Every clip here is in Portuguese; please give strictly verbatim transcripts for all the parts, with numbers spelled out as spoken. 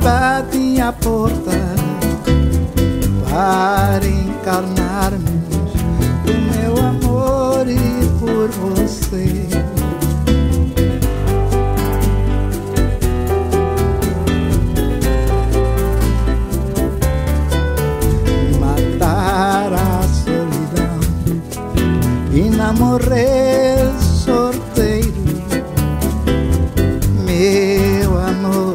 batem a porta para encarnarmos o meu amor e por você. Matar a solidão e não morrer sorteiro, meu amor,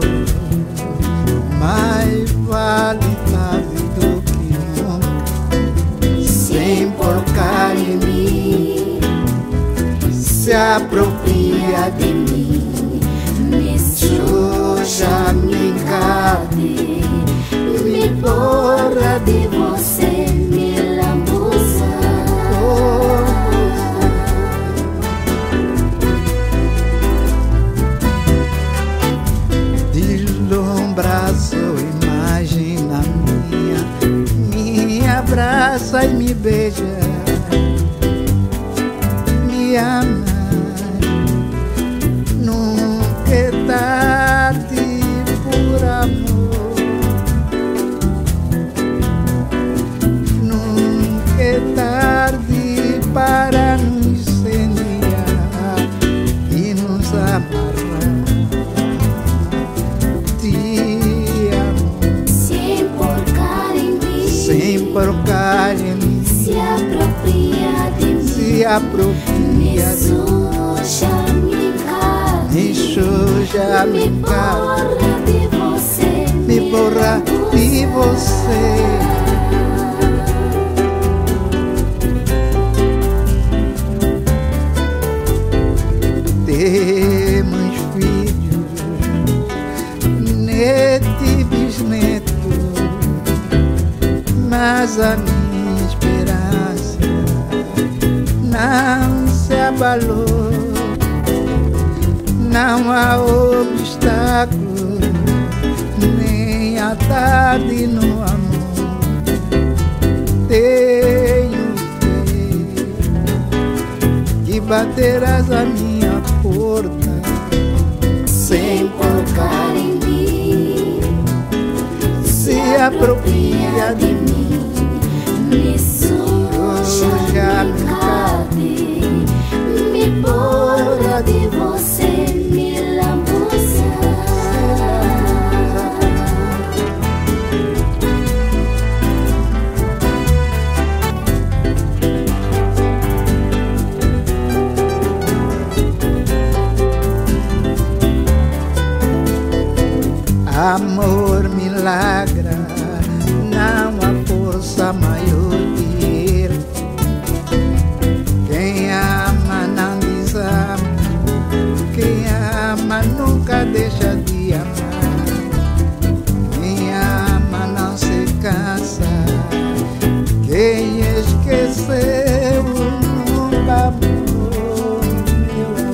mais vale tarde do que nunca. Sem porcar em mim, se apropria de mim, me suja, me encade, me borra de você, me lambuza. Deslumbra sua imagem na minha, me abraça e me beija, me ama. Nunca é tarde por amor, nunca é tarde para nos incendiar e nos amarrar. Te amo, sem porcar em mim, sem porcar em mim, se apropria de mim, se apropria me suja, me encade, me suja, me me encade, borra de você, me borra de você. Temos filhos, neto e bisneto, mas a minha esperança não se abalou. Não há obstáculo, nem a tarde no amor. Tenho que baterás a minha porta, sem porcar em mim, se apropria de mim, me suja, me encade, me borra de você, me lambuza. Amor milagra, não há força maior que ele. Quem ama não desama, quem ama nunca deixa de amar. Quem ama não se cansa, quem esqueceu nunca amou, meu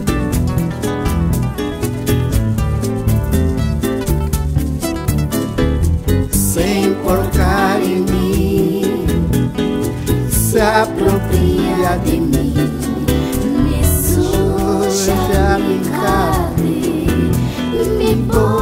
amor. Sem porcar em mim, se apropria de mim, Me suja, me encade, me borra